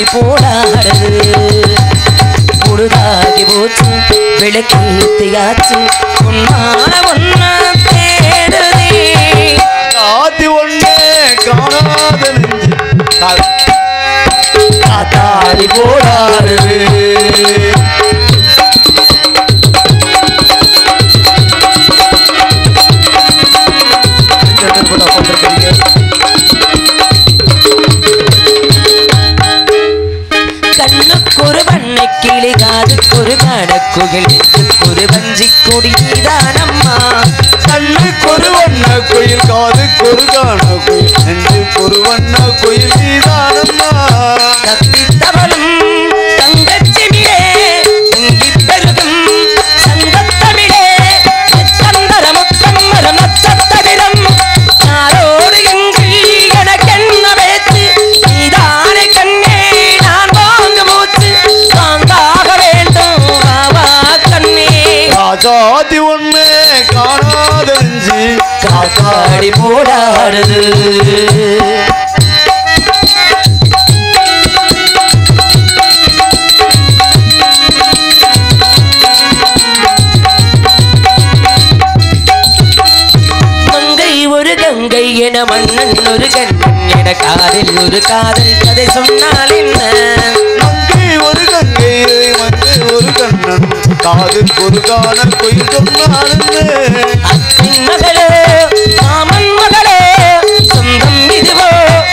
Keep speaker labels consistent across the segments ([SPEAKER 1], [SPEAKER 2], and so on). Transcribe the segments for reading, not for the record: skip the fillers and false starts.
[SPEAKER 1] போடாடுது பொழுதாகி போச்சு விளக்கேத்தியாச்சு உன்னால ஒன்ன தேடுதே
[SPEAKER 2] ஆதி ஒண்ணே காணாத நெஞ்சு காத்தாடி போடாடுது
[SPEAKER 1] கண்ணுக்கொரு வண்ண கிளி காதுக்கொரு காடக்குகில் நெஞ்சுக்கொரு வஞ்சி கொடிதானம்மா
[SPEAKER 2] கண்ணுக்கொரு வண்ண கோயில் காதுக்கொரு காண கோயில் நெஞ்சுக்கொரு வண்ண கோயில் நீதானம்மா
[SPEAKER 1] கத்தித்தவளும் தங்கச்சிமிழே பொங்கி பெருகும் சங்கத்தமிழே சித்தந்தர முத்தம்மர நச்சத்தவிரம் யாரோடு எங்கள் எனக்கென்ன பேச்சு நீதானே கண்ணே நான் வாங்க மூச்சு வாங்காக வேண்டும் வாவா கண்ணே
[SPEAKER 2] ராஜாதி ஒண்ணே காணாத நெஞ்சு
[SPEAKER 1] காத்தாடி போடாடுது கங்கை என மன்னன் ஒரு கண்ணன் என காதில் ஒரு காதல் கதை சொன்னால் என்ன
[SPEAKER 2] மங்கை ஒரு கங்கை மங்கை ஒரு கண்ணன் காதில் ஒரு காணல் கோயில் சொன்னால்
[SPEAKER 1] அத்தின் மகளோ மாமன் மகளோ சொந்தம் இதுவோ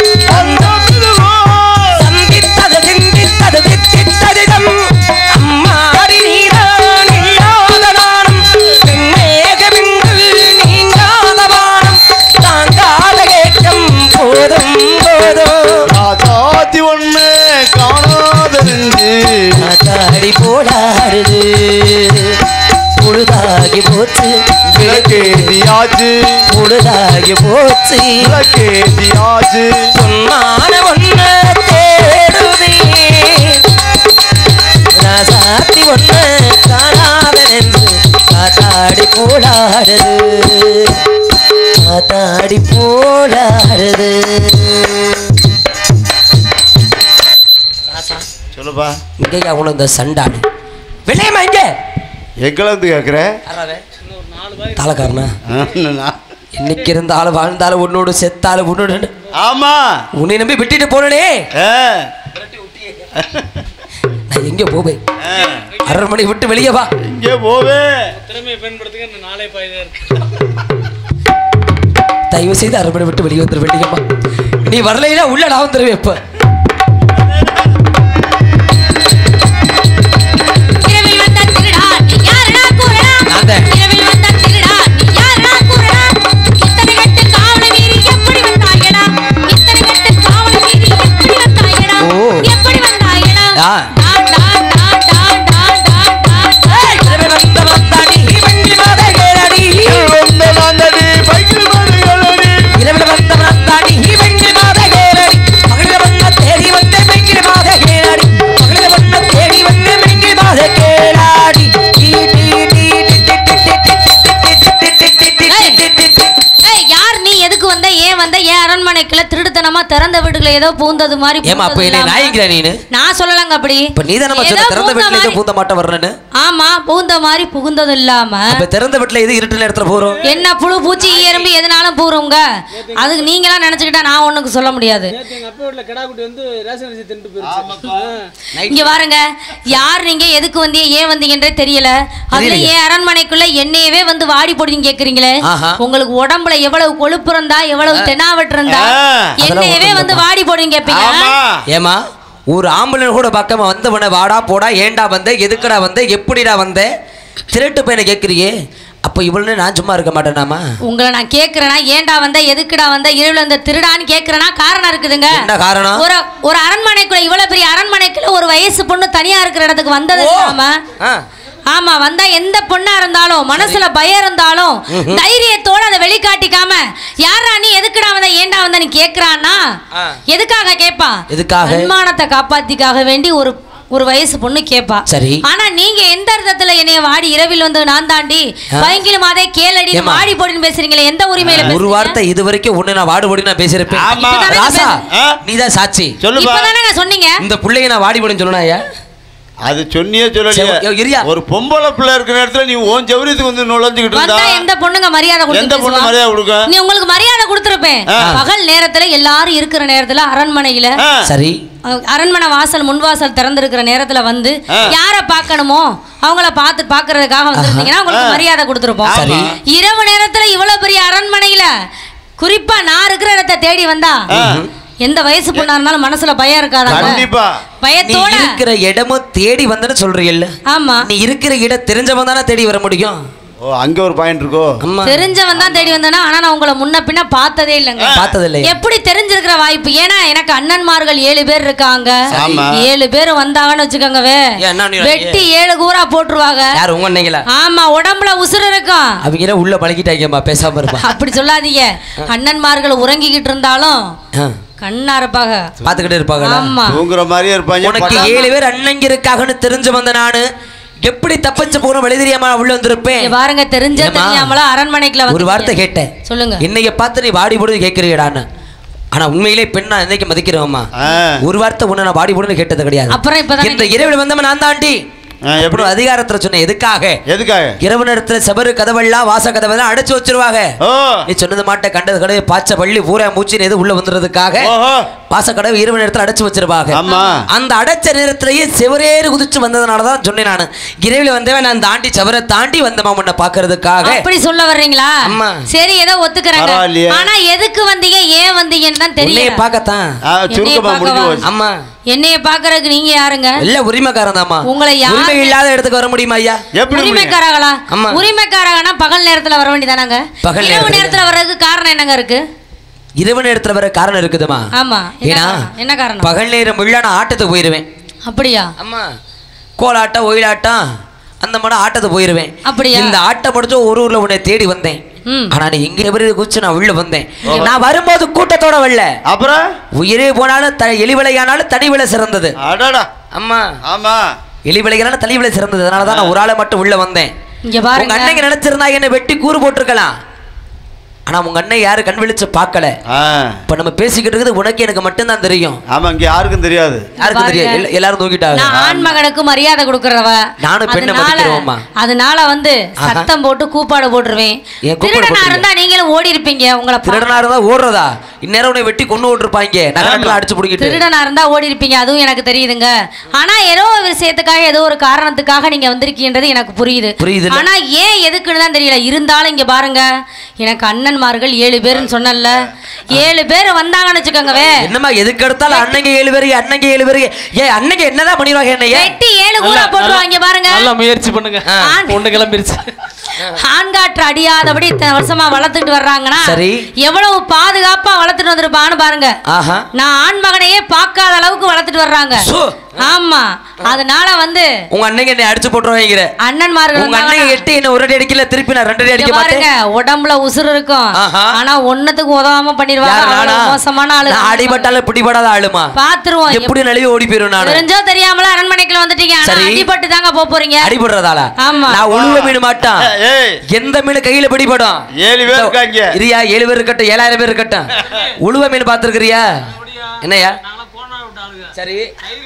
[SPEAKER 1] சந்தித்தது சிந்தித்தது தித்தித்ததிடம் அம்மாடி நீதான் இல்லாத நானும் பெண்மேகமின்கள் நீங்காத வானம் தாங்காத ஏற்றம் போதும் போதும்
[SPEAKER 2] ராஜாதி ஒண்ணே காணாத நெஞ்சு
[SPEAKER 1] காத்தாடி போடாடுது பொழுதாகி போச்சு
[SPEAKER 2] விளக்கேதியாச்சு
[SPEAKER 1] பொழுதாகி போச்சு
[SPEAKER 2] விளக்கேதியாச்சு
[SPEAKER 1] பொன்னான ஒன்ன தேடுதே ராசாத்தி ஒன்ன காணாத நெஞ்சு காத்தாடி போடாடுது காத்தாடி போடாடுது
[SPEAKER 2] சொல்லுப்பா
[SPEAKER 1] இங்கேயா உன இந்த சண்டாடு வெளியேமா இங்க
[SPEAKER 2] எங்களை வந்து கேட்குற
[SPEAKER 1] தலைக்காரனா இன்னைக்கு இருந்தாலும் வாழ்ந்தாலும் உன்னோடு செத்தாலும் உன்னோடு
[SPEAKER 2] ஆமா
[SPEAKER 1] உன்னை நம்பி விட்டுட்டு போனே நான் எங்க போவேன் 6:30 மணி விட்டு வெளியே வா
[SPEAKER 2] எங்கே போவே
[SPEAKER 1] தயவு செய்து 6:30 மணி விட்டு வெளியே வந்துட வேண்டியம்மா நீ வரலைன்னா உள்ள நான் வந்துருவேன் இப்ப
[SPEAKER 3] திருடுத்தனமா திறந்த வீட்டுக்குள்ள ஏதோ பூந்தது மாதிரி
[SPEAKER 1] நான்
[SPEAKER 3] சொல்லலங்க அப்படி
[SPEAKER 1] திறந்த வீட்டுல ஏதோ பூந்த மாட்ட வரணும்னு
[SPEAKER 3] ஆமா பூந்த மாதிரி புகுந்தது இல்லாம
[SPEAKER 1] அப்ப திறந்த வீட்டுல எது இருட்டு நேரத்துல போறோம்
[SPEAKER 3] என்ன புழு பூச்சி எறும்பு எதனாலும் போறோங்க அதுக்கு நீங்களா நினைச்சுக்கிட்டா நான் ஒண்ணுக்கு சொல்ல முடியாது இங்க பாருங்க யார் நீங்க எதுக்கு வந்தீங்க ஏன் வந்தீங்கன்றே தெரியல அதுல ஏன் அரண்மனைக்குள்ள என்னையவே வந்து வாடி போடுங்க கேக்குறீங்களே உங்களுக்கு உடம்புல எவ்வளவு கொழுப்பு இருந்தா எவ்வளவு தெனாவட்டு இருந்தா என்னையவே வந்து வாடி போடுங்க கேப்பீங்க
[SPEAKER 1] ஏமா ஒரு ஆம்பளை கூட பக்கமா வந்தவன வாடா போடா ஏண்டா வந்த எதுக்குடா வந்த எப்படிடா வந்த திருட்டு பையனை கேக்குறியே அப்ப இவ்வளவு நான் சும்மா இருக்க மாட்டேனாமா
[SPEAKER 3] உங்களை நான் கேக்குறேனா ஏண்டா வந்த எதுக்குடா வந்த இரவுல இந்த திருடான்னு கேக்குறேனா காரணம் இருக்குதுங்க
[SPEAKER 1] என்ன காரணம்
[SPEAKER 3] ஒரு அரண்மனைக்குள்ள இவ்வளவு பெரிய அரண்மனைக்குள்ள ஒரு வயசு பொண்ணு தனியா இருக்கிற இடத்துக்கு வந்தது இல்லாம ஆமா வந்தா எந்த பொண்ணா இருந்தாலும் மனசுல பயம் இருந்தாலும் தைரியத்தோட அதை வெளிக்காட்டிக்காம யாரா நீ எதுக்குடா வந்த ஏண்டா வந்த நீ கேக்குறான்னா எதுக்காக கேப்பா சன்மானத்தை காப்பாத்திக்காக வேண்டி ஒரு வயசு பொண்ணு கேப்பா
[SPEAKER 1] சரி
[SPEAKER 3] ஆனா நீங்க எந்த அர்த்தத்துல என்னை வாடி இரவில் வந்து நான் தாண்டி பயங்கிலும் அதே கேளடி வாடி போடின்னு பேசுறீங்களே எந்த உரிமையில
[SPEAKER 1] ஒரு வார்த்தை இது வரைக்கும் ஒண்ணு நான் வாடி போடி நான் பேசிருப்பேன் ராசா நீதான் சாட்சி
[SPEAKER 3] இப்பதானே சொன்னீங்க
[SPEAKER 1] இந்த பிள்ளைங்க நான் வாடி போடின்னு சொல்லணும் ஐயா
[SPEAKER 2] அது சொன்னியே சொல்லலையா ஒரு பொம்பளை பிள்ளை இருக்கிற நேரத்துல நீ ஓன் ஜவுரியத்துக்கு வந்து நுழைஞ்சுக்கிட்டு இருந்தா
[SPEAKER 3] எந்த பொண்ணுங்க மரியாதை கொடுத்து
[SPEAKER 2] எந்த பொண்ணு மரியாதை கொடுக்க
[SPEAKER 3] நீ உங்களுக்கு மரியாதை கொடுத்திருப்பேன் பகல் நேரத்துல எல்லாரும் இருக்கிற நேரத்துல அரண்மனையில
[SPEAKER 1] சரி
[SPEAKER 3] அரண்மனை வாசல் முன்வாசல் திறந்திருக்கிற நேரத்துல வந்து யார பாக்கணுமோ அவங்கள பாக்குறதுக்காக வந்திருந்தீங்கன்னா உங்களுக்கு மரியாதை கொடுத்திருப்போம் இரவு நேரத்துல இவ்வளவு பெரிய அரண்மனையில குறிப்பா நான் இருக்கிற இடத்தை தேடி வந்தா எந்த வயசு பொண்ணா இருந்தாலும் மனசுல பயம் இருக்காதா
[SPEAKER 2] கண்டிப்பா
[SPEAKER 3] பயத்தோட
[SPEAKER 1] இருக்கிற இடமும் தேடி வந்தன்னு சொல்றீல்ல
[SPEAKER 3] ஆமா
[SPEAKER 1] நீ இருக்கிற இடம் தெரிஞ்சவன் தானே தேடி வர முடியும்
[SPEAKER 2] ஓ அங்க ஒரு பாயிண்ட் இருக்கோ
[SPEAKER 3] தெரிஞ்சவன் தான் தேடி வந்தானா ஆனா நான் உங்களை முன்ன பின்ன பார்த்ததே இல்லங்க
[SPEAKER 1] பார்த்தது இல்லையா
[SPEAKER 3] எப்படி தெரிஞ்சிருக்கிற வாய்ப்பு ஏன்னா எனக்கு அண்ணன்மார்கள் 7 பேர் இருக்காங்க 7 பேர் வந்தாங்கன்னு வச்சுக்கோங்கவே வெட்டி 7 கூரா போட்டுருவாங்க
[SPEAKER 1] யார் உங்க அண்ணங்களா
[SPEAKER 3] ஆமா உடம்புல உசுறு இருக்கும்
[SPEAKER 1] அவங்க உள்ள பழகிட்டாங்கம்மா பேசாம இருப்பா
[SPEAKER 3] அப்படி சொல்லாதீங்க அண்ணன்மார்கள் உறங்கிக்கிட்டு இருந்தாலும் கண்ணா இருப்பாங்க
[SPEAKER 1] பாத்துக்கிட்டே இருப்பாங்க
[SPEAKER 3] ஆமா
[SPEAKER 2] தூங்குற மாதிரியே இருப்பாங்க
[SPEAKER 1] உனக்கு 7 பேர் அண்ணங்க இருக்காங்கன்னு தெரிஞ்சு வந்த நானு எப்படி தப்பிச்சு போறோம் வெளி தெரியாம உள்ள வந்திருப்பேன்
[SPEAKER 3] பாருங்க தெரிஞ்ச தெரியாமல அரண்மனைக்குள்ள
[SPEAKER 1] ஒரு வார்த்தை கேட்டேன்
[SPEAKER 3] சொல்லுங்க
[SPEAKER 1] இன்னைக்கு பார்த்து நீ வாடி போடுன்னு கேட்கிறீடான்னு ஆனா உண்மையிலே பெண் நான் இன்னைக்கு மதிக்கிறோம்மா ஒரு வார்த்தை ஒண்ணு நான் வாடி போடுன்னு கேட்டது கிடையாது
[SPEAKER 3] அப்புறம் இப்பதான்
[SPEAKER 1] இந்த இரவில் வந்தவன் நான் தாண்டி எப்படி அதிகாரத்துல சொன்ன எதுக்காக இரவு நேரத்துல செபரு கதவெல்லாம் வாச கதவெல்லாம் அடைச்சு வச்சிருவாங்க நீ சொன்னது மாட்ட கண்டது கடை பாச்ச பள்ளி பூரா மூச்சு எது உள்ள வந்துறதுக்காக வாச கடவை இரவு நேரத்துல அடைச்சு வச்சிருவாங்க அந்த அடைச்ச நேரத்திலேயே செவரேறு குதிச்சு வந்ததுனாலதான் சொன்னேன் நானு இரவில் வந்தவன் நான் தாண்டி செவரை தாண்டி வந்தமா உன்னை பாக்குறதுக்காக
[SPEAKER 3] அப்படி சொல்ல வர்றீங்களா சரி ஏதோ ஒத்துக்கிறாங்க ஆனா எதுக்கு வந்தீங்க ஏன் வந்தீங்கன்னு தான் தெரியல
[SPEAKER 2] பாக்கத்தான்
[SPEAKER 1] அம்மா
[SPEAKER 3] என்னைய பாக்குறதுக்கு நீங்க யாருங்க
[SPEAKER 1] இல்ல உரிமைக்காரன் தாமா
[SPEAKER 3] உங்களை
[SPEAKER 1] உரிமை இல்லாத இடத்துக்கு வர முடியுமா ஐயா
[SPEAKER 3] உரிமைக்காரங்களா உரிமைக்காரங்கன்னா பகல் நேரத்துல வர வேண்டியதானாங்க இரவு நேரத்துல வர்றதுக்கு காரணம் என்னங்க இருக்கு
[SPEAKER 1] இரவு நேரத்துல வர காரணம் இருக்குதுமா
[SPEAKER 3] ஆமா
[SPEAKER 1] ஏன்னா
[SPEAKER 3] என்ன காரணம்
[SPEAKER 1] பகல் நேரம் உள்ள நான் ஆட்டத்துக்கு போயிருவேன்
[SPEAKER 3] அப்படியா
[SPEAKER 1] ஆமா கோலாட்டம் ஒயிலாட்டம் அந்த மாதிரி ஆட்டத்துக்கு போயிருவேன்
[SPEAKER 3] அப்படியா
[SPEAKER 1] இந்த ஆட்டம் முடிஞ்சு ஒரு ஊர்ல உன்னை தேடி வந்தேன் ஆனா நீ எங்க குச்சி நான் உள்ள வந்தேன் நான் வரும்போது கூட்டத்தோட வரல அப்புறம் உயிரே போனாலும் எலி விலையானாலும் தனி விலை சிறந்தது அம்மா ஆமா எலி விலையானாலும் தனி விலை சிறந்தது அதனாலதான் நான் ஒரு ஆளை மட்டும் உள்ள வந்தேன் உங்க அண்ணன் நினைச்சிருந்தா என்ன வெட்டி கூறு போட்டிருக்கலாம் ஆனா உங்க அண்ணன் யாரு கண் விழிச்சு பார்க்கல இப்ப நம்ம பேசிக்கிட்டு இருக்குது உனக்கு எனக்கு மட்டும் தான் தெரியும்
[SPEAKER 2] ஆமா இங்க யாருக்கும் தெரியாது
[SPEAKER 1] யாருக்கும் தெரியாது எல்லாரும் தூக்கிட்டாங்க
[SPEAKER 3] நான் ஆண் மகனுக்கு மரியாதை கொடுக்கறவ
[SPEAKER 1] நானும் பெண்ணை மதிக்கிறேன்மா
[SPEAKER 3] அதனால வந்து சத்தம் போட்டு கூப்பாடு போட்டுருவேன் திருடனா இருந்தா நீங்களும் ஓடி இருப்பீங்க உங்களை
[SPEAKER 1] திருடனா இருந்தா ஓடுறதா இந்நேரம் உன்னை வெட்டி கொண்டு ஓட்டிருப்பாங்க நகரத்துல அடிச்சு பிடிக்கிட்டு
[SPEAKER 3] திருடனா இருந்தா ஓடி இருப்பீங்க அதுவும் எனக்கு தெரியுதுங்க ஆனா ஏதோ ஒரு விஷயத்துக்காக ஏதோ ஒரு காரணத்துக்காக நீங்க வந்திருக்கீன்றது எனக்கு புரியுது ஆனா ஏன் எதுக்குன்னு தான் தெரியல இருந்தாலும் இங்க பாருங்க எனக்கு அண்ணன்மார்கள் 7 பேர்னு சொன்னல 7 பேர் வந்தாங்கன்னு வச்சுக்கோங்கவே
[SPEAKER 1] என்னமா எதுக்கு எடுத்தாலும் அண்ணங்க 7 பேர் அண்ணங்க 7 பேர் ஏன் அண்ணங்க என்னதான் பண்ணிடுவாங்க என்னைய
[SPEAKER 3] வெட்டி 7 கூரா போடுவாங்க பாருங்க
[SPEAKER 4] நல்லா முயற்சி பண்ணுங்க பொண்ணு கிளம்பிருச்சு
[SPEAKER 3] ஆண்காற்று அடியாதபடி இத்தனை வருஷமா வளர்த்துட்டு வர்றாங்கன்னா எவ்வளவு பாதுகாப்பா வளர்த்துட்டு வந்திருப்பான்னு பாருங்க நான் ஆண் மகனையே பார்க்காத அளவுக்கு வளர்த்துட்டு வர்றாங்க ஆமா அதனால வந்து
[SPEAKER 1] உங்க அண்ணங்க என்ன அடிச்சு போட்டுருவாங்க
[SPEAKER 3] அண்ணன்மார்கள்
[SPEAKER 1] உங்க அண்ணங்க எட்டி என்ன ஒரு அடி அடிக்கல திருப்பி நான் 2 அடி அடிக்க மாட்டேன்
[SPEAKER 3] உடம்புல உசுறு இருக்கும் ஆனா ஒன்னத்துக்கு உதவாம பண்ணிடுவாங்க மோசமான ஆளு
[SPEAKER 1] அடிபட்டால பிடிபடாத ஆளுமா
[SPEAKER 3] பாத்துருவோம்
[SPEAKER 1] எப்படி நழுவி ஓடி போயிரும் நான்
[SPEAKER 3] தெரிஞ்சோ தெரியாமல அரண்மனைக்குள்ள வந்துட்டீங்க அடிபட்டு தாங்க போறீங்க
[SPEAKER 1] அடிபடுறதால ஆமா நான் உழுவ மீன் மாட்டான் எந்த மீன் கையில பிடிபடும்
[SPEAKER 2] 7 பேர் இருக்காங்க
[SPEAKER 1] இரியா 7 பேர் இருக்கட்டும் 7000 பேர் இருக்கட்டும் உழுவ மீன் பாத்துருக்கிறியா என்னையா சரி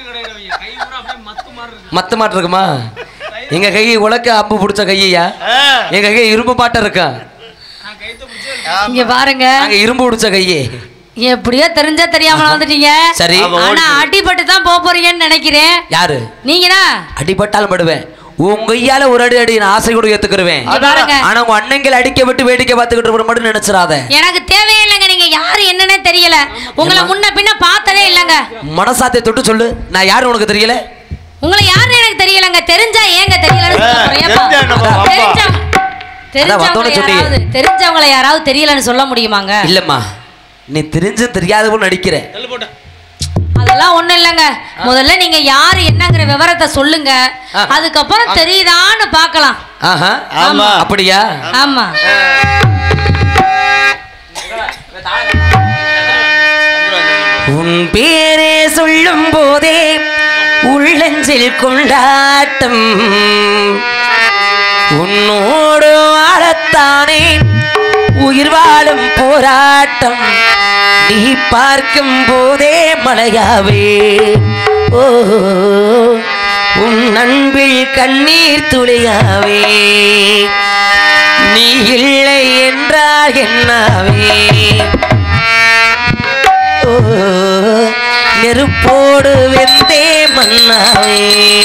[SPEAKER 1] மத்து மாட்டு இருக்குமா எங்க கை உலக்க அம்பு பிடிச்ச கையா எங்க கை இரும்பு பாட்ட இருக்கா
[SPEAKER 3] இங்க பாருங்க
[SPEAKER 1] அங்க இரும்பு பிடிச்ச கையே
[SPEAKER 3] எப்படியோ தெரிஞ்சா தெரியாமல வந்துட்டீங்க
[SPEAKER 1] சரி
[SPEAKER 3] ஆனா அடிபட்டு தான் போறீங்கன்னு நினைக்கிறேன்
[SPEAKER 1] யாரு
[SPEAKER 3] நீங்கனா
[SPEAKER 1] அடிபட்டாலும் படுவேன் உன் கையால ஒரு அடி நான் ஆசை கூட ஏத்துக்குருவேன் ஆனா உங்க அண்ணங்களை அடிக்க விட்டு வேடிக்கை பார்த்துக்கிட்டு மட்டும் நினைச்சிடாத
[SPEAKER 3] எனக்கு தேவையில்லைங்க நீங்க யாரு என்னன்னே தெரியல உங்களை முன்ன பின்ன பார்த்ததே இல்லங்க
[SPEAKER 1] மனசாத்தை தொட்டு சொல்லு நான் யாரு உனக்கு தெரியல
[SPEAKER 3] உங்களை யாருன்னு எனக்கு தெரியலங்க தெரிஞ்சா ஏங்க தெரிஞ்சவங்களை யாராவது தெரியலன்னு சொல்ல முடியுமாங்க
[SPEAKER 1] இல்லம்மா நீ தெரிஞ்சு தெரியாத நடிக்கிற
[SPEAKER 3] அதெல்லாம் ஒண்ணும் இல்லங்க முதல்ல நீங்க யாரு என்னங்கிற விவரத்தை சொல்லுங்க அதுக்கப்புறம் தெரியுதான்னு பார்க்கலாம்
[SPEAKER 1] ஆமா அப்படியா
[SPEAKER 3] ஆமா
[SPEAKER 1] உன் பேரே சொல்லும் போதே உள்ளஞ்சில் கொண்டாட்டம் உன்னோடு வாழத்தானே உயிர் வாழும் போராட்டம் நீ பார்க்கும் போதே மலையாவே ஓ உன் அன்பில் கண்ணீர் துளியாவே நீ இல்லை என்றால் என்னாவே ஓ நெருப்போடு வெந்தே மன்னாவே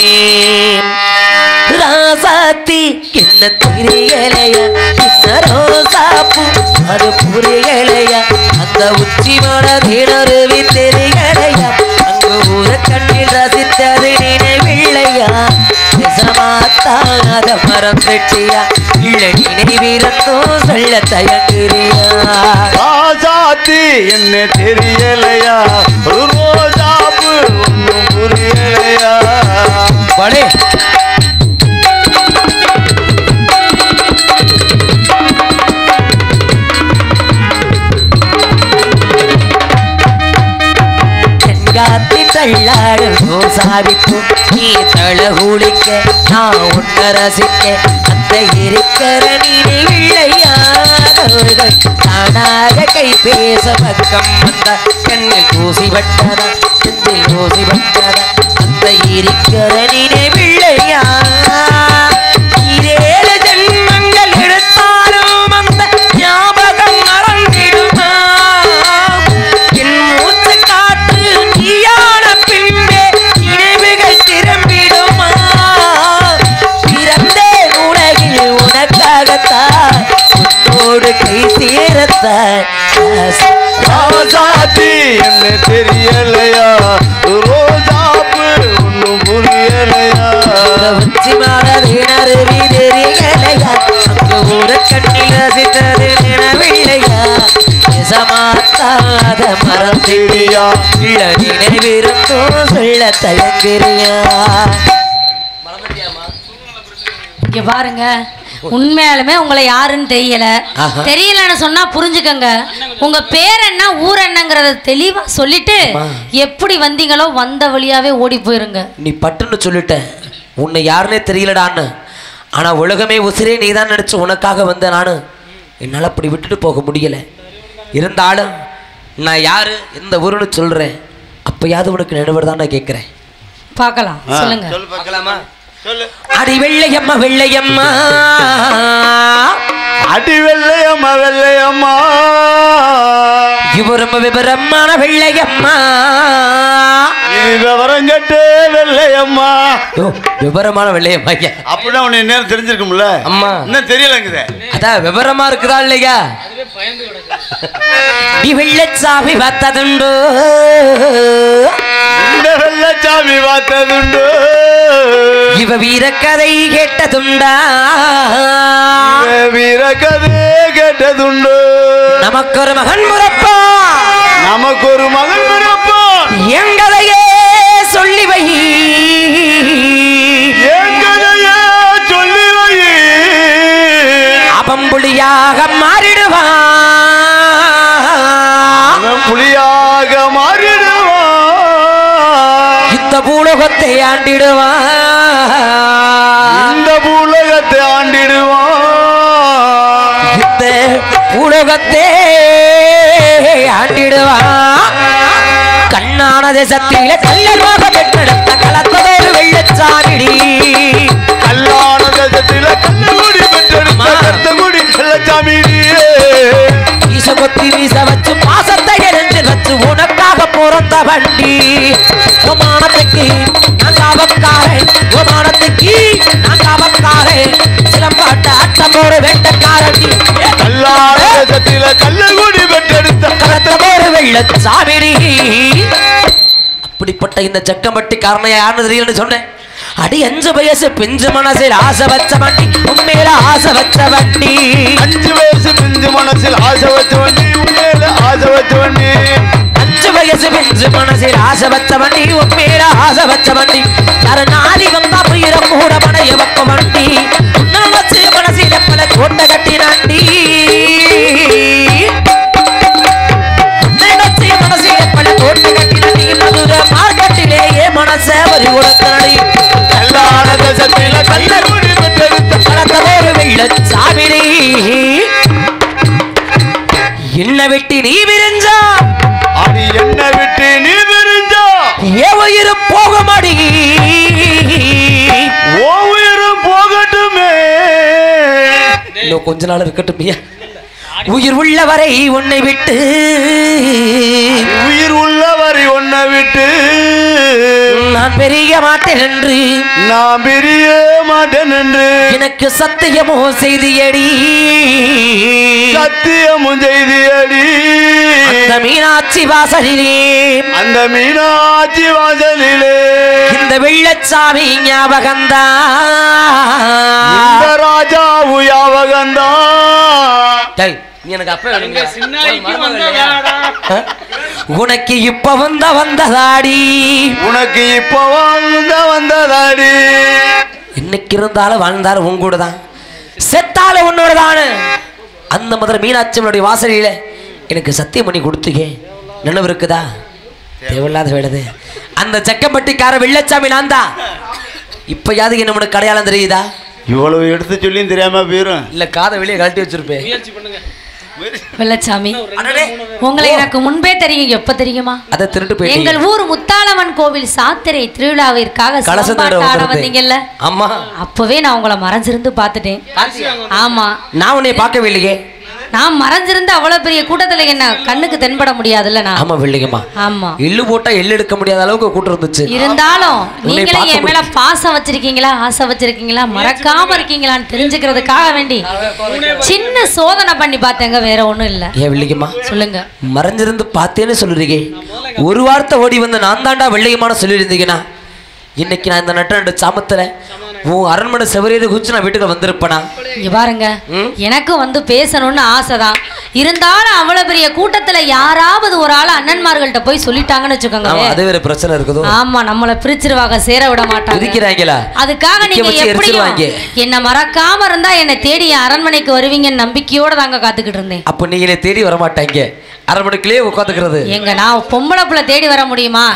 [SPEAKER 1] ராசாத்தி என்ன தெரியலையா இந்த ரோசாப்பூ அது புரியலையா அந்த உச்சி மனதினருவி தெரியலையா அங்கு ஊர கண்ணில் ரசித்தது நினைவில்லையா நெசமாத்தாத மரம் வெட்டியா இல்லை நினைவிருந்தோ சொல்ல தயங்குறியா
[SPEAKER 2] ராசாத்தி என்ன தெரியலையா ரோசாப்பூ ஒன்றும் புரியலையா
[SPEAKER 1] படே காத்தி தள்ளாடு ரோசாவிப்பு நீ தளகுளிக்க நான் உன்ன ரசிக்க அந்த இருக்கிற நினைவில்லையாதவர்கள் தானாக கை பேச பக்கம் வந்த கண்ணில் தூசி பட்டதா நெஞ்சில் தூசி பட்டதா அந்த இருக்கிற நினைவில்லையா இதேழு ஜென்மங்கள் எடுத்தாலும் அந்த ஞாபகம் மறந்திடுமா என் மூச்சு காற்று நீயான பின்பே நினைவுகள் திரும்பிடுமா பிறந்தேன் உலகில் உனக்காகத்தான் உன்னோடு கை சேரத்தான்
[SPEAKER 2] ராசாத்தி என்ன தெரியலையா ரோசாப்பூ ஒன்றும் புரியலையா
[SPEAKER 1] உச்சி மாறி தெரியலையா அங்கு ஊர கண்ணில் ரசித்தது நினைவில்லையா நெசமாத்தாத மரம் தெளியா இல்ல நினைவிருந்தோ சொல்ல தயங்குறியா
[SPEAKER 3] இங்க பாருங்க உண்மையாலுமே உங்களை யாருன்னு தெரியலன்னு சொன்னா புரிஞ்சுக்கங்க உங்க பேர் என்ன ஊர் என்னங்கறத தெளிவா சொல்லிட்டு எப்படி வந்தீங்களோ வந்த வழியாவே ஓடி போயிருங்க
[SPEAKER 1] நீ பட்டுன்னு சொல்லிட்ட உன்னை யாருன்னே தெரியலடான்னு ஆனா உலகமே உசிரே நீதான் நினைச்சு உனக்காக வந்த நானு என்னால அப்படி விட்டுட்டு போக முடியல இருந்தாலும் நான் யாரு எந்த ஊருன்னு சொல்றேன் அப்பயாவது உனக்கு நினைவுதான் நான் கேட்கிறேன்
[SPEAKER 3] பார்க்கலாம் சொல்லுங்க
[SPEAKER 1] பார்க்கலாமா அடி வெள்ளையம்மா வெள்ளையம்மா
[SPEAKER 2] அடி வெள்ளையம்மா வெள்ளையம்மா
[SPEAKER 1] இவரும் விபரமான வெள்ளையம்மா
[SPEAKER 2] விவரம் கட்டு வெள்ளையம்மா
[SPEAKER 1] விவரமான வெள்ளையம்மா
[SPEAKER 2] அப்படின்னா உன்னை நேரம் தெரிஞ்சிருக்கும்ல
[SPEAKER 1] அம்மா
[SPEAKER 2] இன்னும் தெரியலங்குது
[SPEAKER 1] அதான் விவரமா இருக்குதா இல்லையா நீ வெள்ளச்சாமி பார்த்ததுண்டோ
[SPEAKER 2] இந்த வெள்ளச்சாமி பார்த்ததுண்டோ
[SPEAKER 1] இவ வீரக்கதை கேட்டதுண்டா
[SPEAKER 2] வீரக்கதை கேட்டதுண்டோ
[SPEAKER 1] நமக்கு ஒரு மகன் முறப்பா
[SPEAKER 2] நமக்கு ஒரு மகன் முறப்பா
[SPEAKER 1] எங்களையே சொல்லி வை
[SPEAKER 2] எங்களையே சொல்லி வை
[SPEAKER 1] அவன் புலியாக மாறிடுவான்
[SPEAKER 2] புலியாக மாறிடுவான்
[SPEAKER 1] இந்த பூலோகத்தை ஆண்டிடுவான்
[SPEAKER 2] இந்த பூலோகத்தை ஆண்டிடுவான்
[SPEAKER 1] இந்த பூலோகத்தை ஆண்டிடுவான் கண்ணான தேசத்தில கல்லமாக பெற்றெடுத்த களத்ததோடு வெள்ளச்சாமிடி
[SPEAKER 2] கல்லான தேசத்தில கல்லூடி பெற்றெடுத்த கத்தகுடி வெள்ளச்சாமிடி
[SPEAKER 1] வீச கொத்தி வீச வச்சு பாசத்தை எரிஞ்சு வச்சு உனக்காக பிறந்த வண்டி விமானத்துக்கு நான் காவக்காரன் விமானத்துக்கு நான் காவக்காரன் சிலம்பாட்ட அட்டம் ஒரு வெட்டக்காரண்டி
[SPEAKER 2] கல்லான தேசத்தில கல்லூடி பெற்றெடுத்த
[SPEAKER 1] களத்ததோடு வெள்ளச்சாமிடி அப்படிப்பட்ட இந்த ஜக்கம்பட்டி காரணம் யாருன்னு தெரியலன்னு சொன்னேன் அடி 5 வயசு பிஞ்சு மனசில் ஆசை வச்ச வண்டி உண்மையில ஆசை வச்ச வண்டி
[SPEAKER 2] 5 வயசு பிஞ்சு மனசில் ஆசை வச்ச வண்டி உண்மையில ஆசை வச்ச வண்டி
[SPEAKER 1] 5 வயசு பிஞ்சு மனசில் ஆசை வச்ச வண்டி உண்மையில ஆசை வச்ச வண்டி யாரு நாடி வந்தா புயிர கூட படைய வைக்க வண்டி உன்னால் வச்சு மனசில பல கோட்டை கட்டி நாண்டி மனசில பல கோட்டை கட்டி நடி மதுரை மார்க்கெட்டிலேயே மனச வரி கொடுத்த நடி
[SPEAKER 2] கல்லான தேசத்தில கல்லூடி பெற்றெடுத்த
[SPEAKER 1] களத்ததோடு நீ விரிஞ்சா
[SPEAKER 2] அடி என்ன விட்டு நீ விரிஞ்சா
[SPEAKER 1] உயிர் போக மாடி
[SPEAKER 2] உயிர் போகட்டுமே
[SPEAKER 1] இன்னும் கொஞ்ச நாள் இருக்கட்டும் உயிர் உள்ளவரை உன்னை விட்டு
[SPEAKER 2] உயிர் உள்ளவரை உன்னை விட்டு
[SPEAKER 1] நான் பெரிய மாட்டேன் என்று எனக்கு சத்தியமோ செய்தியடி
[SPEAKER 2] சத்தியமும் செய்தியடி
[SPEAKER 1] அந்த மீனாட்சி வாசலிலே இந்த வெள்ளச்சாமி ஞாபகம்தான்
[SPEAKER 2] ராஜாவு ஞாபகம்தான்
[SPEAKER 1] எனக்கு அப்ப உனக்கு இப்ப வந்ததாடி
[SPEAKER 2] உனக்கு இப்ப வந்ததாடி
[SPEAKER 1] இன்னைக்கு இருந்தாலும் வாழ்ந்தாலும் உன் கூட தான் செத்தாலும் உன்னோட தானு அந்த முதல்ல மீனாட்சியனுடைய வாசலில எனக்கு சத்தியம் பண்ணி கொடுத்துக்கே நினைவு இருக்குதா தேவையில்லாத வேலை அந்த சக்கப்பட்டிக்கார வெள்ளச்சாமி நான் தான் இப்பயாவது என்ன உனக்கு அடையாளம் தெரியுதா
[SPEAKER 2] இவ்வளவு எடுத்து சொல்லியும் தெரியாம போயிரும்
[SPEAKER 1] இல்ல காதை வெளியே கழட்டி வச்சிருப்பேன்
[SPEAKER 3] வெள்ளச்சாமி உங்களை எனக்கு முன்பே தெரியும் எப்ப தெரியுமா
[SPEAKER 1] அத திருட்டு
[SPEAKER 3] எங்கள் ஊர் முத்தாளம்மன் கோவில் சாத்திரை திருவிழாவிற்காக வந்தீங்கல்ல
[SPEAKER 1] ஆமா
[SPEAKER 3] அப்பவே நான் உங்களை மறைஞ்சிருந்து பாத்துட்டேன் ஆமா
[SPEAKER 1] நான் உன்னை பார்க்கவே இல்லையே
[SPEAKER 3] நான் மறைஞ்சிருந்து அவ்வளவு பெரிய கூட்டத்துல என்ன கண்ணுக்கு தென்பட முடியாதுல்ல நான்
[SPEAKER 1] ஆமா வெள்ளிங்கம்மா
[SPEAKER 3] ஆமா
[SPEAKER 1] எள்ளு போட்டா எள்ளு எடுக்க முடியாத அளவுக்கு கூட்டம் இருந்துச்சு
[SPEAKER 3] இருந்தாலும் நீங்களே என் மேல பாசம் வச்சிருக்கீங்களா ஆசை வச்சிருக்கீங்களா மறக்காம இருக்கீங்களான்னு தெரிஞ்சுக்கிறதுக்காக வேண்டி சின்ன சோதனை பண்ணி பார்த்தேங்க வேற ஒண்ணும் இல்ல
[SPEAKER 1] ஏன் வெள்ளிங்கம்மா
[SPEAKER 3] சொல்லுங்க
[SPEAKER 1] மறைஞ்சிருந்து பார்த்தேன்னு சொல்லுறீங்க ஒரு வார்த்தை ஓடி வந்து நான் தாண்டா வெள்ளிங்கம்மான்னு சொல்லியிருந்தீங்கன்னா இன்னைக்கு நான் இந்த நட்ட சாமத்துல உன் அரண்மனை செவரேறி குச்சி நான் வீட்டுக்கு வந்திருப்பேனா
[SPEAKER 3] இங்க பாருங்க எனக்கு வந்து பேசணும்னு ஆசைதான் இருந்தாலும் அவ்வளவு பெரிய கூட்டத்துல யாராவது ஒரு ஆள் அண்ணன்மார்கள்ட்ட போய் சொல்லிட்டாங்கன்னு வச்சுக்கோங்க
[SPEAKER 1] அது வேற பிரச்சனை இருக்குது
[SPEAKER 3] ஆமா நம்மள பிரிச்சிருவாங்க சேர விட மாட்டாங்க அதுக்காக நீங்க எப்படியும் என்ன மறக்காம இருந்தா என்ன தேடி அரண்மனைக்கு வருவீங்கன்னு நம்பிக்கையோட தாங்க காத்துக்கிட்டு இருந்தேன்
[SPEAKER 1] அப்ப நீங்களே தேடி வர மாட்டாங்க அரண்மனைக்குள்ளே உட்காந்துக்கிறது
[SPEAKER 3] எங்க நான் பொம்பளை புள்ள தேடி வர முடியுமா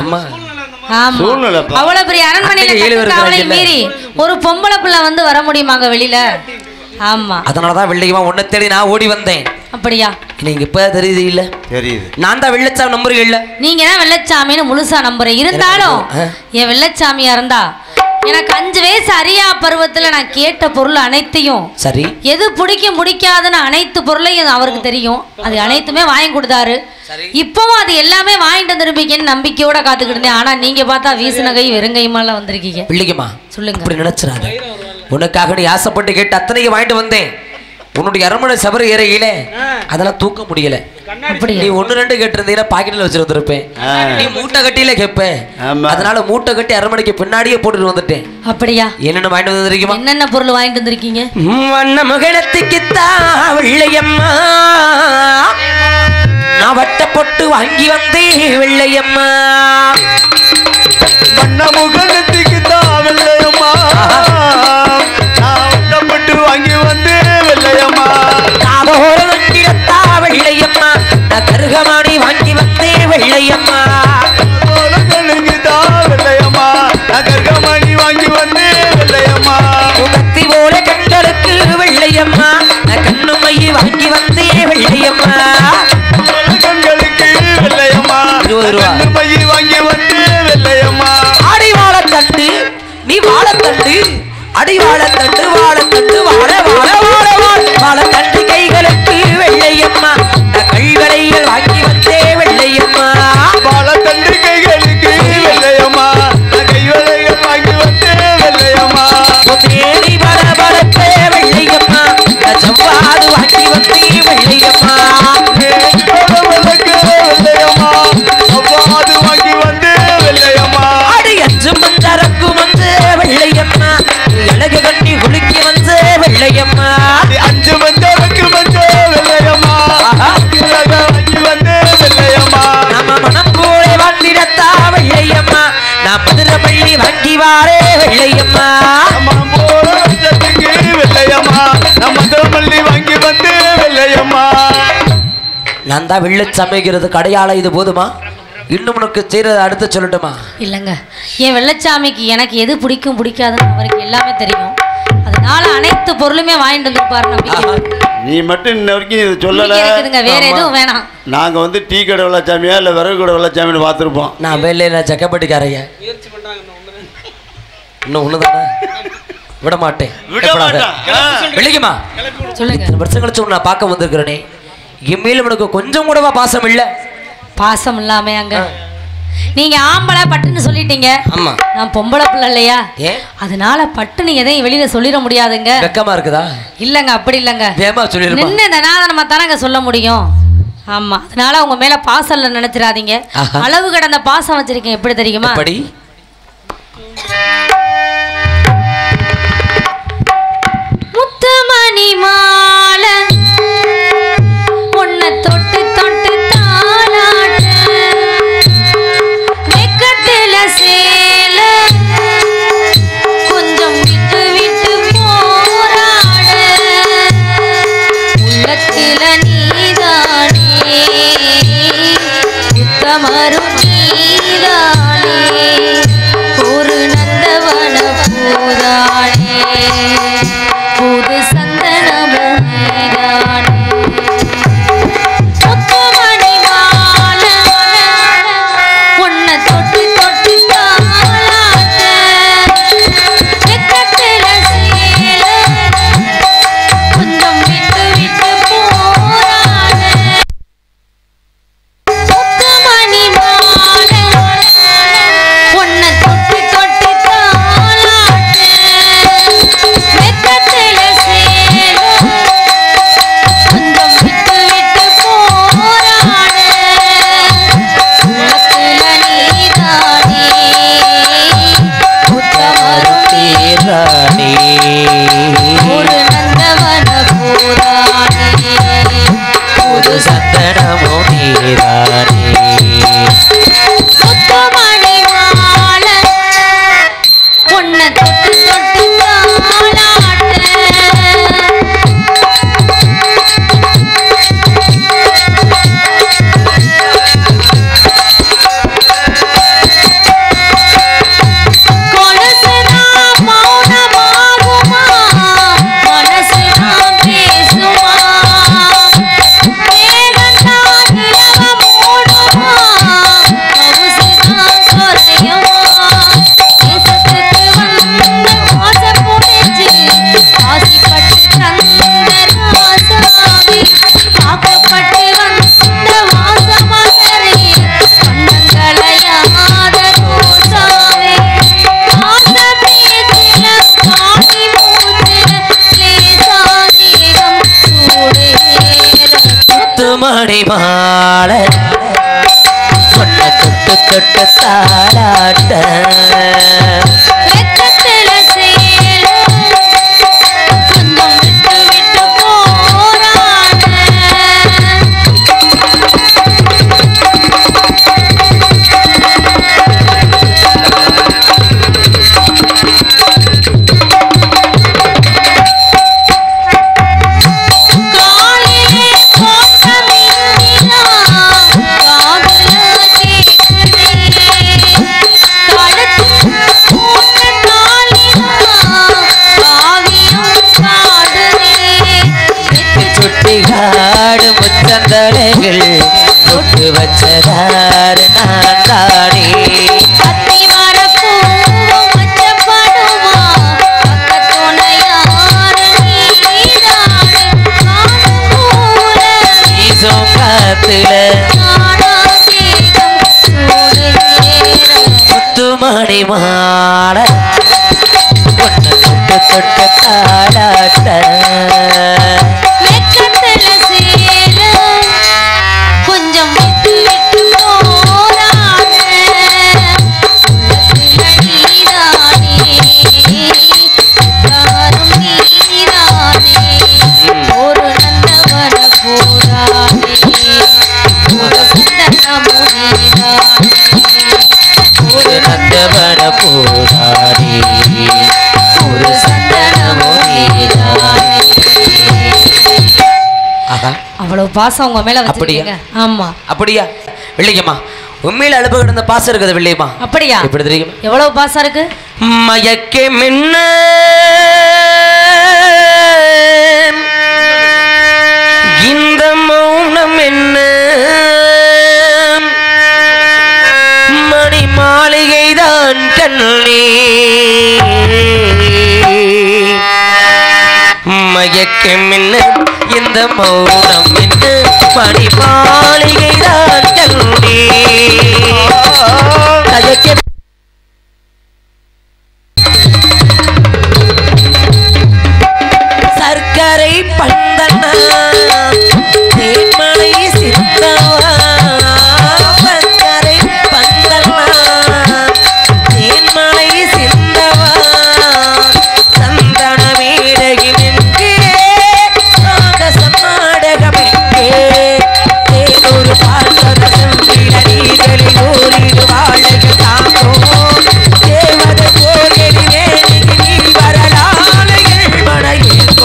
[SPEAKER 3] அவ்வளவு பெரிய அரண்மனையில மீறி ஒரு பொம்பளை பிள்ளை வந்து வர முடியுமாங்க வெளியில ஆமா
[SPEAKER 1] அதனாலதான் வெள்ளியம்மா உன்னை தேடி நான் ஓடி வந்தேன்
[SPEAKER 3] அப்படியா
[SPEAKER 1] நீங்க இப்ப தெரியுது இல்ல
[SPEAKER 2] தெரியுது
[SPEAKER 1] நான் தான் வெள்ளச்சாமி நம்புறீங்க இல்ல
[SPEAKER 3] நீங்க தான் வெள்ளச்சாமின்னு முழுசா நம்புறேன் இருந்தாலும் என் வெள்ளச்சாமியா இருந்தா எனக்கு 5 வயசு அரியா பருவத்துல நான் கேட்ட பொருள் அனைத்தையும்
[SPEAKER 1] சரி
[SPEAKER 3] எது பிடிக்கும் பிடிக்காதுன்னு அனைத்து பொருளையும் அவருக்கு தெரியும் அது அனைத்துமே வாங்கி கொடுத்தாரு இப்பவும் அது எல்லாமே வாங்கிட்டு வந்துருப்பீங்கன்னு நம்பிக்கையோட காத்துக்கிட்டு இருந்தேன் ஆனா நீங்க பார்த்தா வீசுனகை வெறுங்கையுமால வந்திருக்கீங்க
[SPEAKER 1] பிள்ளைங்கம்மா
[SPEAKER 3] சொல்லுங்க
[SPEAKER 1] அப்படி நினைச்சிடாத உனக்காக நீ ஆசைப்பட்டு கேட்டு அத்தனைக்கு வாங்கிட்டு வந்தேன் உன்னுடைய அரண்மனை சபரி ஏறையில அதெல்லாம் தூக்க முடியல நீ 1-2 கேட்டிருந்தீங்கன்னா பாக்கெட்ல வச்சிருந்திருப்பேன் நீ மூட்டை கட்டியில கேட்பேன் அதனால மூட்டை கட்டி அரண்மனைக்கு பின்னாடியே போட்டுட்டு வந்துட்டேன்
[SPEAKER 3] அப்படியா
[SPEAKER 1] என்னென்ன வாங்கிட்டு வந்திருக்கீங்க
[SPEAKER 3] என்னென்ன பொருள் வாங்கிட்டு வந்திருக்கீங்க
[SPEAKER 1] வண்ண மகளத்துக்குத்தா வெள்ளையம்மா நான் வட்ட பொட்டு வாங்கி வந்தேன் வெள்ளையம்மா
[SPEAKER 2] வண்ண முகத்துக்குத்தா வெள்ளையம்மா நான் வட்ட பொட்டு வாங்கி வந்தேன் வெள்ளையம்மா
[SPEAKER 1] காதோர நங்கிடத்தா வெள்ளையம்மா நான் கருகமாடி வாங்கி வந்தேன் வெள்ளையம்மா
[SPEAKER 2] வெள்ளையம்மா நான் கருகமாடி வாங்கி வந்தேன் வெள்ளையம்மா
[SPEAKER 1] கத்தி போல கண்களுக்கு வெள்ளையம்மா நான் கண்ணுமையை வாங்கி வந்தேன் வெள்ளையம்மா
[SPEAKER 2] கண்களுக்கு வெள்ளையம்மா
[SPEAKER 1] 20 ரூபா
[SPEAKER 2] கண்ணுமையை வாங்கி வந்தேன் வெள்ளையம்மா
[SPEAKER 1] ஆடி வாழத்தண்டு நீ வாழத்தண்டு அடி வாழத்தண்டு வாழத்தண்டு வாழ வாழ வாழ வாழத்தண்டு கைகளுக்கு வெள்ளையம்மா நான் கல்வளைகள் வாங்கி வந்தேன் வெள்ளையம்மா
[SPEAKER 2] வாழத்தண்டு கைகளுக்கு வெள்ளையம்மா நான் கைவளைகள் வாங்கி வந்தேன் வெள்ளையம்மா
[SPEAKER 1] தேடி பரபரப்பே வெள்ளையம்மா நான் செவ்வாது வாங்கி வந்தேன் வெள்ளையம்மா
[SPEAKER 2] வெள்ளையம்மா செவ்வாது வாங்கி வந்தேன் வெள்ளையம்மா
[SPEAKER 1] அடி அஞ்சு மஞ்சரக்கு வந்து வெள்ளையம்மா அழகு கண்ணி குலுக்கி வந்து வெள்ளையம்மா
[SPEAKER 2] அஞ்சு மஞ்சளுக்கு வெள்ளையம்மா வாங்கி வந்தேன் வெள்ளையம்மா
[SPEAKER 1] நம்ம மனம் கூட வாழ்ந்திடத்தா வெள்ளையம்மா நான் மதுரை பள்ளி வாங்கி வாரே வெள்ளையம்மா
[SPEAKER 2] வெள்ளையம்மா நான் மதுரை பள்ளி வாங்கி வந்தேன் வெள்ளையம்மா
[SPEAKER 1] நான் தான் வெள்ளை சமைக்கிறது கடையாள இது போதுமா இன்னும் உனக்கு செய்யறது அடுத்து சொல்லட்டுமா
[SPEAKER 3] இல்லைங்க என் வெள்ளச்சாமிக்கு எனக்கு எது பிடிக்கும் பிடிக்காதுன்னு அவருக்கு எல்லாமே தெரியும் அது அதனால அனைத்து பொருளுமே வாங்கிட்டு வந்துருப்பாரு நம்பிக்கை.
[SPEAKER 2] நீ மட்டும் இன்ன வரைக்கும் இது சொல்லல.
[SPEAKER 3] வேற எதுவும் வேணாம்.
[SPEAKER 2] நாங்க வந்து டீ கடை வெள்ளச்சாமியா இல்ல விறகு கடை வெள்ளச்சாமின்னு பார்த்துருப்போம்.
[SPEAKER 1] நான் வேலையில சக்கப்பட்டிக்காரையா இன்னும் ஒண்ணுதானே விட மாட்டேன். வெளிக்குமா சொல்லுங்க. வருஷம் கழிச்சு நான் பார்க்க வந்திருக்கிறேனே, இம்மையிலும் எனக்கு கொஞ்சம் கூடவா பாசம் இல்ல?
[SPEAKER 3] பாசம் இல்லாம அங்க நீங்க ஆம்பளை பட்டுன்னு சொல்லிட்டீங்க.
[SPEAKER 1] ஆமா,
[SPEAKER 3] நான் பொம்பளை பிள்ளை இல்லையா, அதனால பட்டுன்னு எதையும் வெளியில சொல்லிட முடியாதுங்க.
[SPEAKER 1] வெக்கமா இருக்குதா?
[SPEAKER 3] இல்லங்க, அப்படி இல்லங்க. நின்று இந்த நாதனமா தானங்க சொல்ல முடியும். ஆமா, அதனால உங்க மேல பாசம் இல்ல நினைச்சிடாதீங்க. அளவு கடந்த பாசம் வச்சிருக்கேன். எப்படி தெரியுமா? முத்துமணி மாலை உன்னை தொட்டு தொட்டு தாலாட்ட, வெக்கத்துல சேல கொஞ்சம் விட்டு விட்டு போராட, உள்ளத்துல நீதானே உத்தமரும் நீதானே, ஒரு நந்தவன பூதானே, புது சந்தனமும் நீதானே. முத்துமணி மாலை உன்னை தொட்டு தொட்டு தாலாட்ட, வெக்கத்துல சேல கொஞ்சம் விட்டு விட்டு போராட, முத்துமணி மாலை உன்னை தொட்டு தொட்டு தாலாட்ட, வெக்கத்துல சேல கொஞ்சம் விட்டு விட்டு போராட, உள்ளத்துல நீதானே உத்தமரும் நீதானே, ஒரு நந்தவன பூதானே, புது சந்தனமும் நீதானே. முத்துமணி மாலை உன்னை தொட்டு தொட்டு தாலாட்ட, கொலுசுதான் மௌனமாகுமா, மனசுதான் பேசுமா, மேகந்தான் நிலவ மூடுமா, கவுசுதான் குறையுமா, தேசத்துக்கு வந்து வாசம் புடிச்சு ஆசிப்பட்டு தந்த ராசாவி, காக்கப்பட்டு வந்த வாசமலரே, வண்ணங்களையாத ரோசாவே, ஆச பேச்சில காட்டி மூச்சில லேசாதேகம் சூடேற.
[SPEAKER 1] முத்துமணி மாலை உன்னை தொட்டு தொட்டு தாலாட்ட,
[SPEAKER 3] வெக்கத்துல சேல கொஞ்சம் விட்டு விட்டு போராட, காலிலே போட்ட மின்னிலா காதுல கேக்குதே, கழுத்து போட்ட தாலிலா காவியம் பாடுதே,
[SPEAKER 1] சுட்டிகாடு முச்சந்தலைகள் தொட்டு வச்சதாரு நான் தானே,
[SPEAKER 3] கத்தி வரப்பூவும் வச்சப்படுமா, பக்கத்துணையாரு நீதானே, காணும் போல
[SPEAKER 1] வீசும் காத்துல
[SPEAKER 3] நாடாதேகம் சூடேற.
[SPEAKER 1] முத்துமணி மாலை உன்னை தொட்டு தொட்டு தாலாட்ட,
[SPEAKER 3] வெக்கத்துல சேல கொஞ்சம் விட்டு விட்டு போராட, உள்ளத்துல நீதானே உத்தமரும் நீதானே, ஒரு நந்தவன பூதானே, ஒரு சந்தனமும் நீதானே,
[SPEAKER 1] ஒரு நந்தவன பூதாரி, ஒரு சந்தனமும் நீதானே. ஆஹா,
[SPEAKER 3] அவ்வளவு பாசம் உங்க மேல வச்சிருக்கீங்க. ஆமா,
[SPEAKER 1] அப்படியா வெள்ளிக்கம்மா? உண்மையில அழுப்பு கிடந்த பாசம் இருக்குது வெள்ளியம்மா.
[SPEAKER 3] அப்படியா?
[SPEAKER 1] எப்படி தெரியுமா?
[SPEAKER 3] எவ்வளவு பாசம் இருக்கு?
[SPEAKER 1] மயக்கே மின்ன நான் கண்ணே மயக்கம் என்ன இந்த மௌனம் என்ன மணி மாளிகை தான் கண்ணே சர்க்கரை பந்தனா தேன்மலை சித்தவா சர்க்கரை பந்தனா தேன்மலை சிந்தவா சந்தன மேடகினெங்கே நாடகமெங்கே தேனொரு பார்த்தத செம்பிட நீகளில் ஓரிடு வாழைகள் தாங்கோ தேவதை போகெறி வேணிக்கு நீ வரலாலைகள் மனையேங்கோ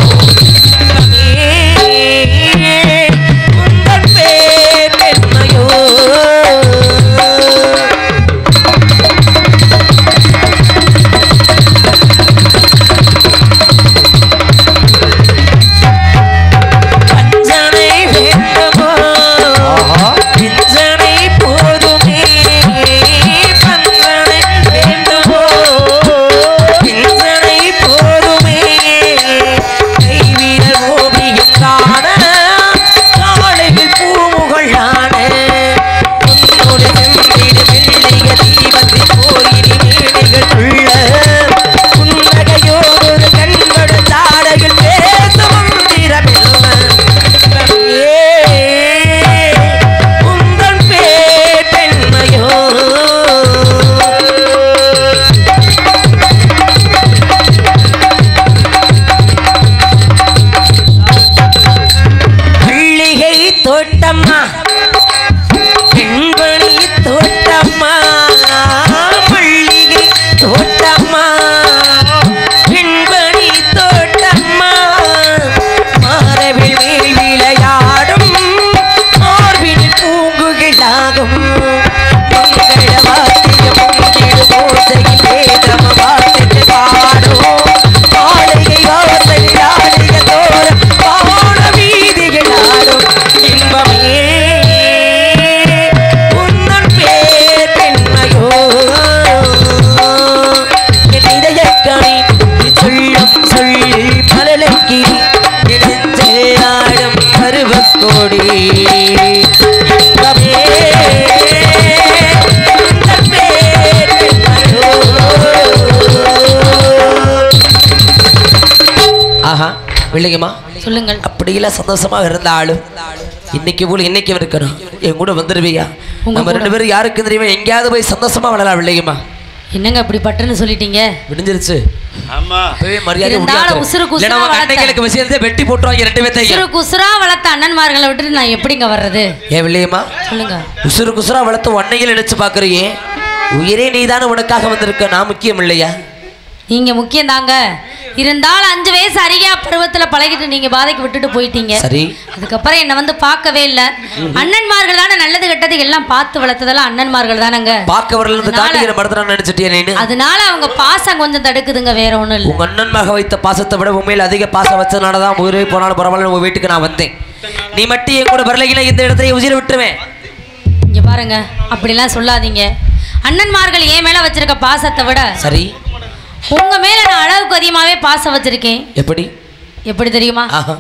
[SPEAKER 1] உங்கள் பேர் பெண்மையோ பஞ்சனை வேண்டுமோ பிஞ்சனை போதுமே பஞ்சனை வேண்டுமோ பிஞ்சனை போதுமே கைவிரல் ஓவியம் காண காலையில் பூமுகள் ஆன உன்னோடு செம்பிடு வெள்ளிய தீபத்தில் கோயிலில் மேடைகள் உள்ள புன்னகையோடு கண்படு தாடையில் பேசும் மந்திரமெல்லாம் உங்கள் பேர் பெண்மையோ மல்லிகை தோட்டம்மா பெண்மணி தோட்டம்மா மல்லிகை தோட்டம்மா பெண்மணி தோட்டம்மா மாறவில் மேல் விளையாடும் மார்பில் பூங்குகிலாகும் மங்கள வாத்தியம் முங்கிடு ஓசையில் வேதம வார்த்தைக்கு பாடும் மாளிகை வாசலில் ஆடிய தோரம் பாட வீதிகள் ஆடும் இன்பமே உந்தன் பேர் பெண்மையோ என் இதயக்கணி சொல்லும் சொல்லி மலலைக்கு நெஞ்செல்லாடும் பருவக்கோடி இன்பமே உந்தன் பேர் பெண்மையோ. ஆஹா வில்லிங்கம்மா
[SPEAKER 3] சொல்லுங்கள்.
[SPEAKER 1] அப்படியில சந்தோஷமாக இருந்தாலும் இன்னைக்கு போல இன்னைக்கு இருக்கணும் என் கூட வந்துடுவியா?
[SPEAKER 3] உங்க
[SPEAKER 1] நம்ம ரெண்டு பேரும் யாருக்கு தெரியுமா எங்கேயாவது போய் சந்தோஷமா வாழலாம் வில்லிங்கம்மா.
[SPEAKER 3] என்னங்க அப்படி பட்டுன்னு சொல்லிட்டீங்க?
[SPEAKER 1] விடிஞ்சிருச்சு.
[SPEAKER 2] ஆமா
[SPEAKER 1] அப்பவே மரியாதை
[SPEAKER 3] இருந்தாலும் உசுரு குசுரா
[SPEAKER 1] கண்டைகளுக்கு விஷயத்தை வெட்டி போட்டுருவாங்க ரெண்டு பேர்த்தையும்.
[SPEAKER 3] உசுரு குசுரா வளர்த்த அண்ணன்மார்களை விட்டுட்டு நான் எப்படிங்க வர்றது?
[SPEAKER 1] ஏன் வில்லியம்மா
[SPEAKER 3] சொல்லுங்க.
[SPEAKER 1] உசுறு குசுரா வளர்த்து உன்னையில் நினைச்சு பாக்குறியே உயிரே நீதானே உனக்காக வந்திருக்க, நான் முக்கியம் இல்லையா?
[SPEAKER 3] நீங்க முக்கியம் தாங்க. இருந்தாலும் 5 வயசு அரியா பருவத்துல பழகிட்டு நீங்க பாதைக்கு விட்டுட்டு போயிட்டீங்க.
[SPEAKER 1] சரி.
[SPEAKER 3] அதுக்கப்புறம் என்ன வந்து பார்க்கவே இல்ல. அண்ணன்மார்கள் தானே நல்லது கெட்டது எல்லாம் பார்த்து வளர்த்ததெல்லாம் அண்ணன்மார்கள் தானங்க.
[SPEAKER 1] பார்க்க வரல காட்டிக்கிற மரத்துல நினைச்சிட்டியா நீ?
[SPEAKER 3] அதனால அவங்க பாசம் கொஞ்சம் தடுக்குதுங்க, வேற ஒண்ணும் இல்ல.
[SPEAKER 1] உங்க அண்ணன் மக வைத்த பாசத்தை விட உண்மையில் அதிக பாசம் வச்சதுனாலதான் உயிரை போனாலும் பரவாயில்ல உங்க வீட்டுக்கு நான் வந்தேன். நீ மட்டும் என் கூட வரலைன்னா இந்த இடத்துல உயிரை விட்டுருவேன்.
[SPEAKER 3] இங்க பாருங்க, அப்படிலாம் சொல்லாதீங்க. அண்ணன்மார்கள் என் மேல வச்சிருக்க பாசத்தை விட
[SPEAKER 1] சரி
[SPEAKER 3] உங்க மேல நான் அளவுக்கு அதிகமாவே பாசம் வச்சிருக்கேன்.
[SPEAKER 1] எப்படி
[SPEAKER 3] எப்படி தெரியுமா?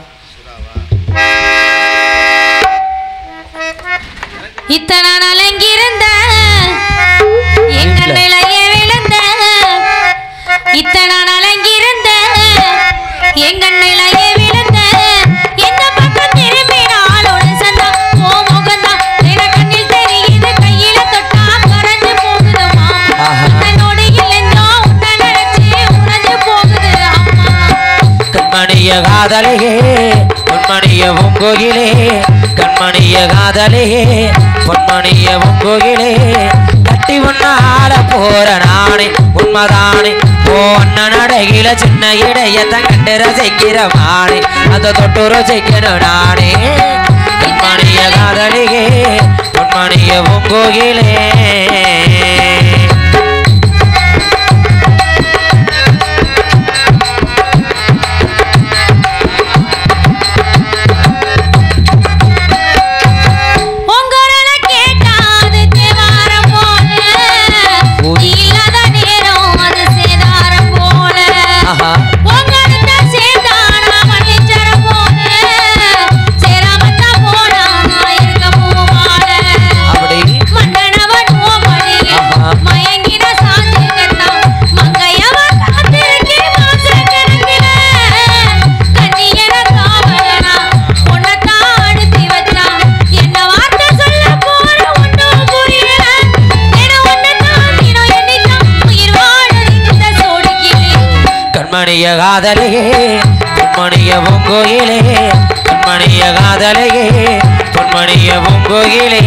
[SPEAKER 3] இத்தனை நாள் எங்கிருந்த எங்க நிலைய விழுந்த இத்தனை நாள் எங்கிருந்த எங்க நிலைய விழுந்த எந்த பக்கம் திரும்பினாலும் சந்தா ஓ முகந்தா என கண்ணில் தெரியுது கையில தொட்டா கரைஞ்சு போகுதுமா உன்னோடு இல்லைந்தோ உன்னை நினைச்சு உறைஞ்சு போகுது அம்மா.
[SPEAKER 1] கண்மணிய காதலையே பொன்மணிய உங்கோகிலே கண்மணிய காதலையே பொன்மணிய உங்கோகிலே கட்டி ஒன்னால போற நானே உண்மைதானே ஓ அண்ணன் அடகில சின்ன இடையத்தை கண்டு ரசிக்கிற மானே அந்த தொட்டு ரசிக்கணும் நானே. கண்மணிய காதலையே பொன்மணிய உங்கோகிலே
[SPEAKER 3] இல்லாத நீ
[SPEAKER 1] கண்மணிய காதலையே பொன்மணிய பூங்கோயிலே கண்மணிய காதலையே பொன்மணிய பூங்கோயிலே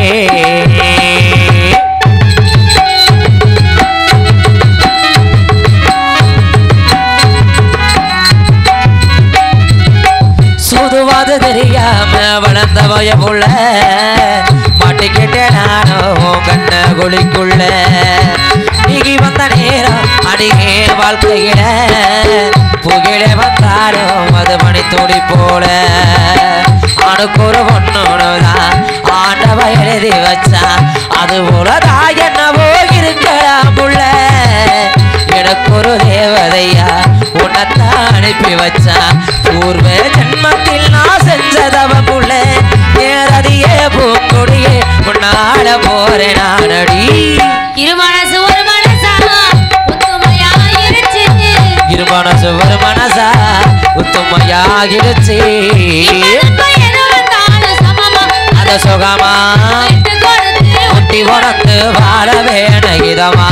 [SPEAKER 1] சூதுவாது தெரியாம வளர்ந்த வயபுள்ள மாட்டிக்கிட்ட நானும் கண்ண குழிக்குள்ள நீகி வந்த நேரம் அடிகே வாழ்க்கையில புகிழ வந்தாலும் அது மணி துடி போல அணுக்கு ஒரு பொண்ணோடுதான் ஆண்டவ எழுதி வச்சா அது போலதான் என்னவோ இருக்கலாம் உள்ள எனக்கு ஒரு தேவதையா உன்னத்தான் அனுப்பி வச்சா பூர்வ ஜன்மத்தில் நான் செஞ்சதவமுள்ள நேரடியே பூங்கொடியே உன்னால போறேன் நானடி
[SPEAKER 3] இருமனசு ஒரு மனசா ஒத்துமையாயிருச்சு
[SPEAKER 1] இருமனசு ஒரு மனசா ஒத்துமையாகிருச்சு அத சுகமா ஒட்டி உணர்ந்து வாழ வேணகிதமா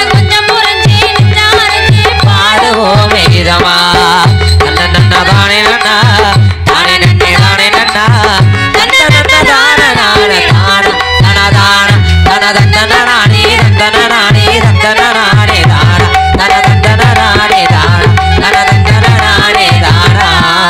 [SPEAKER 1] பாடுவோமே இதமா நன்ன நன்ன தானே நன்னா தானே நன்னே தானே நன்னா நன்ன நன்ன தான நானே தான தனதான தனதந்தன நானே தந்தன நானே தந்தன நானே தான தனதந்தன நானே தான தனதந்தன நானே தானா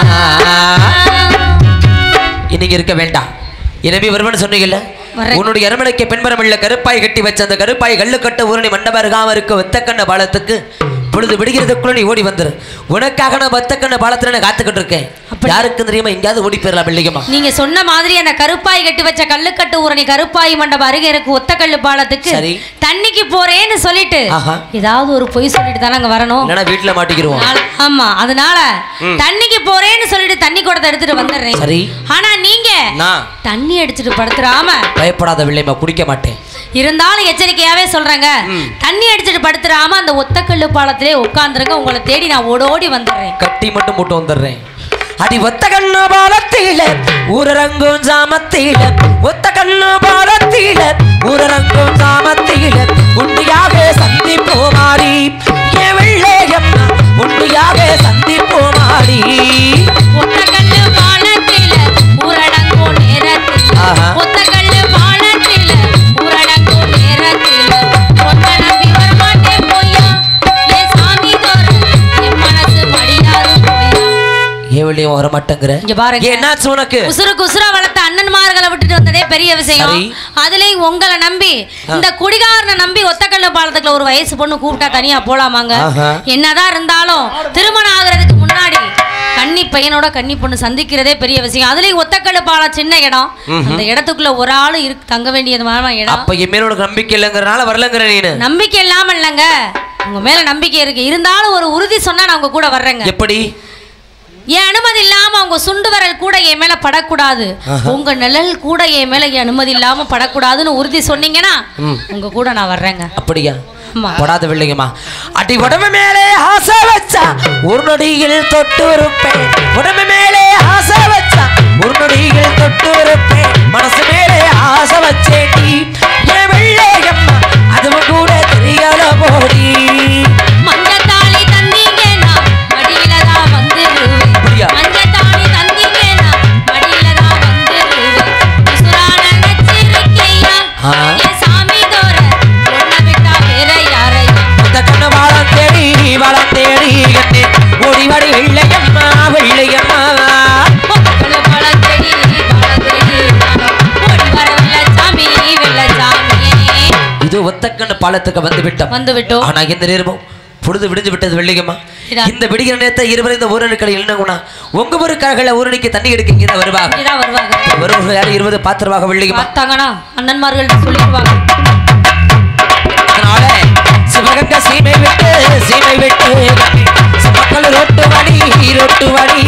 [SPEAKER 1] இன்னைக்கு இருக்க வேண்டாம் எனவே வருவன்னு சொன்னீங்கல்ல உன்னுடைய அரமனைக்கு பெண்பரமில்ல கருப்பாய் கட்டி வச்ச அந்த கருப்பாய் கல்லு கட்ட ஊரணி மண்டபம் இருக்காம இருக்க வெத்தக்கண்ண பாலத்துக்கு பொழுது விடுகிறதுக்குள்ள நீ ஓடி வந்துரு உனக்காக நான் வெத்தக்கண்ண பாலத்துல நான் காத்துக்கிட்டு இருக்கேன் யாருக்கு தெரியுமா எங்கேயாவது ஓடி போயிடலாம் பிள்ளைங்கம்மா
[SPEAKER 3] நீங்க சொன்ன மாதிரி அந்த கருப்பாய் கட்டி வச்ச கல்லுக்கட்டு ஊரணி கருப்பாய் மண்டபம் அருகே இருக்கு ஒத்தக்கல்லு பாலத்துக்கு தண்ணிக்கு போறேன்னு சொல்லிட்டு ஏதாவது ஒரு பொய் சொல்லிட்டு தானே அங்க வரணும்
[SPEAKER 1] இல்லைன்னா வீட்டுல மாட்டிக்கிடுவோம்
[SPEAKER 3] ஆமா அதனால தண்ணிக்கு போறேன்னு சொல்லிட்டு தண்ணி குடத்தை எடுத்துட்டு வந்துடுறேன்
[SPEAKER 1] சரி
[SPEAKER 3] ஆனா நீங்க தண்ணி அடிச்சுட்டு படுத்துறாம
[SPEAKER 1] பயப்படாத பிள்ளைமா குடிக்க மாட்டேன்
[SPEAKER 3] இருந்தாலும் எச்சரிக்கையாவே சொல்றேங்க தண்ணி அடிச்சுட்டு படுத்துறாம அந்த ஒத்தக்கல்லு பாலத்திலே உட்கார்ந்துருங்க உங்களை தேடி நான் ஓடோடி வந்துடுறேன்
[SPEAKER 1] கட்டி மட்டும் போட்டு வந்துடுறேன் அடி ஒத்த கண்ணு பாலத்தில ஊரரங்கும் சாமத்தில ஒத்த கண்ணு பாலத்தில ஊரரங்கும் சாமத்தில உண்டியாக சந்திப்போ மாறி என் வெள்ளையம்மா உண்டியாக சந்திப்போ மாறி
[SPEAKER 3] ஒத்த கண்ணு பாலத்தில ஊரடங்கும் நேரத்தில் ஒத்த கண்ணு பாலத்தில ஊரடங்கும் நேரத்தில் ஒத்த நம்பி வரமாட்டேன் போயா என் சாமி தோற என் மனசு மடியாது போயா
[SPEAKER 1] ஏவளியும் வர மாட்டேங்கிற என்னாச்சு உனக்கு
[SPEAKER 3] உசுருக்கு உசுரா வளர்த்த அண்ணன்மார்களை விட்டுட்டு வந்ததே பெரிய விஷயம் அதுலயும் உங்களை நம்பி இந்த குடிகாரனை நம்பி ஒத்தக்கல்ல பாலத்துக்குள்ள ஒரு வயசு பொண்ணு கூப்பிட்டா தனியா போலாமாங்க என்னதான் இருந்தாலும் திருமணம் ஆகுறதுக்கு முன்னாடி கன்னி பையனோட கன்னி பொண்ணு சந்திக்கிறதே பெரிய விஷயம் அதுலயும் ஒத்தக்கல்லு பாலம் சின்ன இடம் அந்த இடத்துக்குள்ள ஒரு ஆளு தங்க வேண்டியதுமான இடம்
[SPEAKER 1] அப்ப என் மேல நம்பிக்கை இல்லைங்கிறனால வரலங்கிற நீ
[SPEAKER 3] நம்பிக்கை இல்லாம இல்லைங்க உங்க மேல நம்பிக்கை இருக்கு இருந்தாலும் ஒரு உறுதி சொன்னா நான் உங்க கூட வர்றேங்க
[SPEAKER 1] எப்படி
[SPEAKER 3] என் அனுமதி இல்லாம அவங்க சுண்டு வரல் கூட என் மேல படக்கூடாது உங்க நிழல் கூட என் மேல என் அனுமதி இல்லாம படக்கூடாதுன்னு உறுதி சொன்னீங்கன்னா உங்க கூட நான் வர்றேங்க
[SPEAKER 1] அப்படியா படாத பிள்ளைங்கம்மா அடி உடம்பு மேலே ஆசை வச்சா ஒரு நொடியில் தொட்டு இருப்பேன் உடம்பு மேலே ஆசை வச்சா ஒரு நொடியில் தொட்டு இருப்பேன் மனசு மேலே ஆசை வச்சேடி என் வெள்ளையம்மா அதுவும் கூட தெரியாத போடி
[SPEAKER 3] மஞ்சத்தாளி தந்தீங்கன்னா மடியில தான் வந்துருவேன் மஞ்சத்தாளி தந்தீங்கன்னா மடியில தான் வந்துருவேன் சுரான நச்சிருக்கையா என் சாமி தோற ஒன்ன விட்டா வேற யாரையா
[SPEAKER 1] அந்த கண்ணு வாழம் தேடி கண்ணே ஓடி வாடி வெள்ளையம்மா வெள்ளையம்மா இது ஒத்தக்கண்ணு பாலத்துக்கு வந்து விட்டோம் ஆனா இந்த நேரமும் பொழுது விடிஞ்சு விட்டது வெள்ளிகம்மா இந்த விடுகிற நேரத்தை இருவரும் இந்த ஊரணிக்கடை இல்லைன்னா உங்க ஊருக்காக ஊரணிக்கு தண்ணி எடுக்க இங்கே வருவாங்க வருவாங்க யாரும் 20 பாத்திரவாக வெள்ளிகம்மா
[SPEAKER 3] பார்த்தாங்கன்னா அண்ணன்மார்கள் சொல்லிடுவாங்க
[SPEAKER 1] அதனால சிவகங்கை சீமை விட்டு மக்கள் ரொட்டு வடி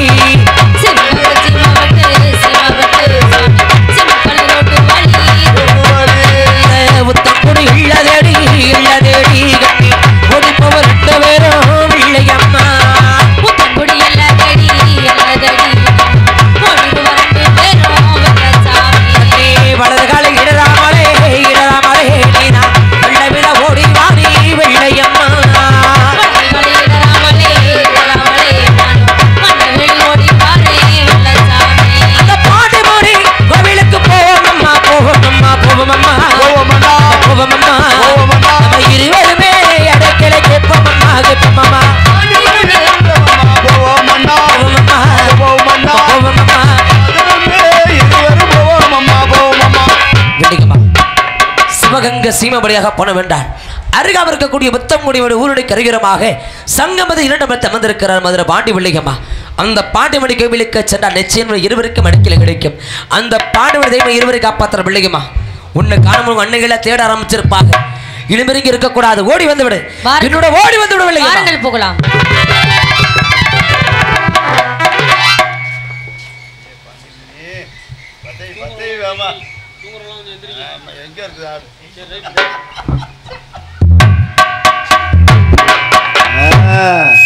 [SPEAKER 1] உத்தக்குடி இல்லதேடி கட்டி ஓடிப்பவர் 2 பேரும் வெள்ளையம்மா
[SPEAKER 3] உத்தக்குடி இல்லதேடி
[SPEAKER 1] வலது காலை இடராமலே நீனா வெள்ளை விட ஓடி வாடி வெள்ளையம்மா மிக சீமபடியாக போன வேண்டான். அருகாமல் இருக்கக்கூடிய புத்தங்குடியோட ஊருடைய கருகிரமாக சங்கமது 2 மணி அமர்ந்திருக்கிறார் மதுரை பாண்டி பிள்ளைகம்மா. அந்த பாண்டிமணி கோவிலுக்கு சென்றால் நிச்சயம் இருவருக்கும் அடிக்கல கிடைக்கும். அந்த பாண்டிமணி தெய்வம் இருவரை காப்பாற்ற பிள்ளைகம்மா. உன்னை காணும் அன்னைகளை தேட ஆரம்பிச்சிருப்பாங்க. இனிமேல் இருக்கக்கூடாது, ஓடி வந்து விடு, என்னோட ஓடி வந்து விடு பிள்ளைகள்
[SPEAKER 3] போகலாம்.
[SPEAKER 2] எங்க இருக்கு